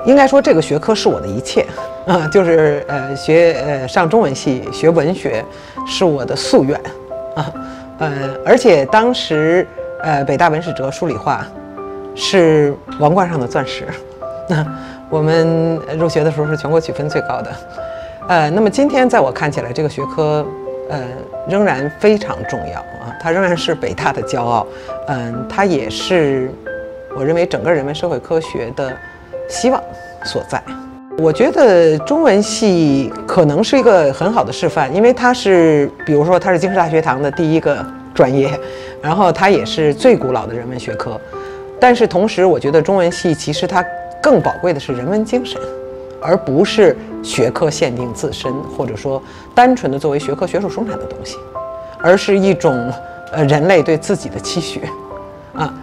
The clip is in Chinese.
应该说这个学科是我的一切啊，就是上中文系学文学是我的夙愿啊，而且当时北大文史哲数理化是王冠上的钻石，我们入学的时候是全国取分最高的，那么今天在我看起来这个学科仍然非常重要啊，它仍然是北大的骄傲，它也是我认为整个人文社会科学的希望所在。我觉得中文系可能是一个很好的示范，因为它是，比如说它是京师大学堂的第一个专业，然后它也是最古老的人文学科。但是同时，我觉得中文系其实它更宝贵的是人文精神，而不是学科限定自身，或者说单纯的作为学科学术生产的东西，而是一种人类对自己的期许啊。